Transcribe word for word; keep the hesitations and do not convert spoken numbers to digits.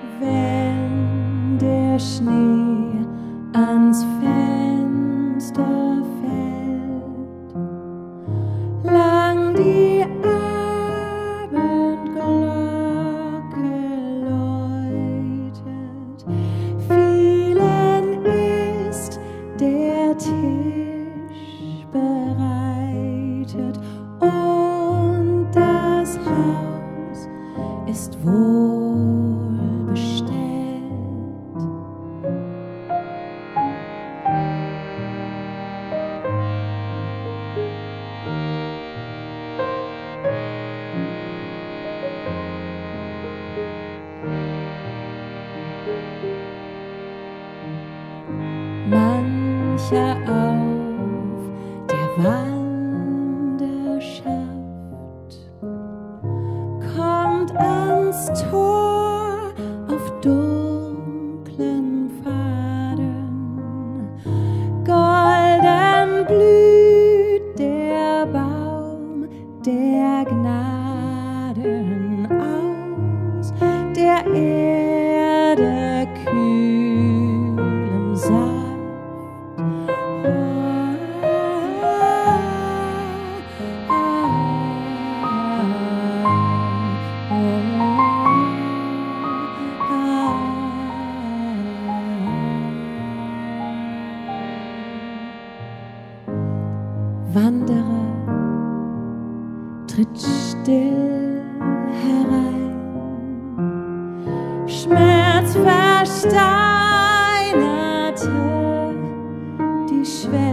wenn der Schnee ans Fenster fällt, lang die Abendglocke läutet, vielen ist der Tisch bereitet und das Haus ist wohl bestellt. Mancher auf der Wanderschaft kommt ans Tor auf dunklen Pfaden, golden blüht der Baum der Gnaden aus der Erde kühlem Saft. Wanderer, tritt still herein, Schmerz versteinerte die Schwelle.